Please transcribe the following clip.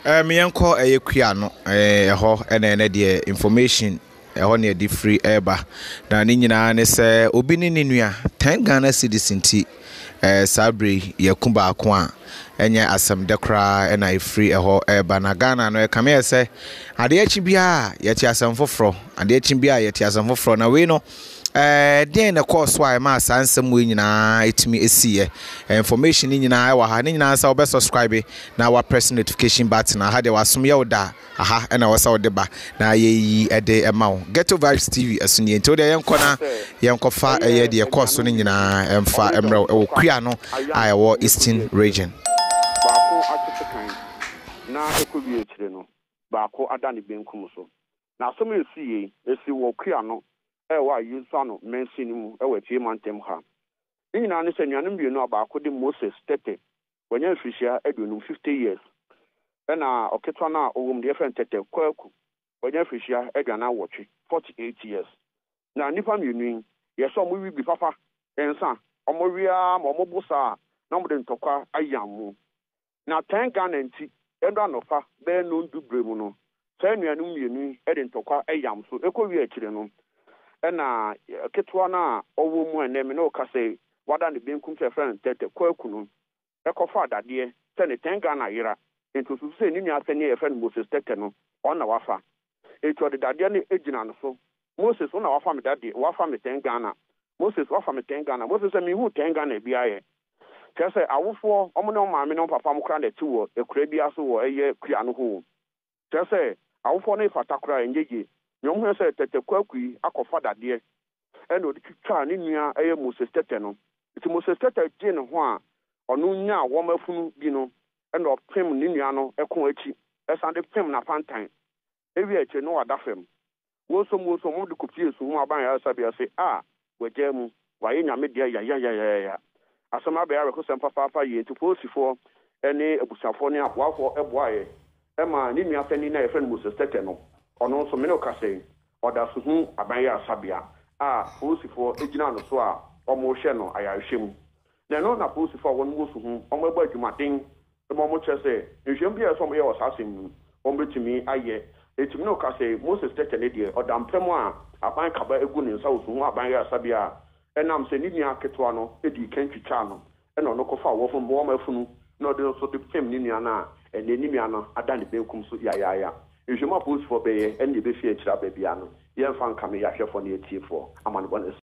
Me enko kuya no ho ene de information ho ne de free eba na ni nyina ne se obi ni nua 10 Ghana cedis nti sabre yakumba ako a enye asem de kra na free ho eba na Ghana no e kame se ade achi bia ye ti asem foforo ade achi bia ye ti asem foforo na we no den na course why ma sansem we nyina etimi esiye information ni nyina wa ha ni nyina sa obe subscribe na wa press notification button ha de wasom ye oda aha na wasa ode ba na ye ede ema Ghetto Vibes TV asuni ento de yenko na yenko fa ye de course ni nyina emfa emre e kua no a wo Eastern region baako atetekan na ekowie kire no baako adane benkum so na asom esiye esi wo kua no wa yusa no mention mu we tie mantem ha nyina ne senwanem bienu abaako de Moses tete wanya fishia aduonu 50 years na oketwa na owum de fen tete kwaku wanya fishia aduana wotwe 48 years na nipa mienu yeso mo wi bi papa ensa omowia mo mobusa na mo de ntokwa ayamu na 10 Ghana nti endo anofa be no ndubremu no sa nuanum mienu e de ntokwa ayam so ekowi akire no na ketwa na owo mu eneme no ka say wada ne benkum che friend tete kwaku no ekofa dade se ne 10 Ghana yira into so se ni nua se ne friend Moses tete no ona wafa eto de dade ne ejina no so Moses ona wafa me dade wafa me 10 Ghana Moses wafa me 10 Ghana Moses se me hu 10 Ghana bia ye kese awofo omo ne maame no papa mo kra na ti wo ekura bia so wo eye kua no ho kese awofo ne fatakura enjeje nyom hu se tete kwaku akofa dade eno de twitwa ne nua eye Moses tete no ti Moses tete je ne ho a onu nya wo mafunu bi no eno pem ne nua no ekon achi esande pem na pantan ewi achi no wadafem wo so mo de kopie so ho aban ya sabia se wajemu waye nyame de ya asama be are ko sempa papa ye to posifo ene abusafo ne aboafo eboaye ema ne nua fani na efren Moses tete no ono so me no kase oda so hu aban ya sabia posifo ejina no so a omo hwe no ayahwem na no na posifo won mo so hu omo egba adwumaden emo mo chese nhwem bia so mo ye osasem omo betimi aye etimi no kase Moses tete ne de oda mpem a aban kaba egu ne nsa so hu aban ya sabia enam se ni nua ketwa no edi kentwitwa no ena no kofa wo fo mo mafunu no de so de pem ni nua na ene ni nua no ada ne benkum so ya nhwema posifo be ye ene be fie kira ba bia no ye mfa nkame ya hwefo ne etiefo amane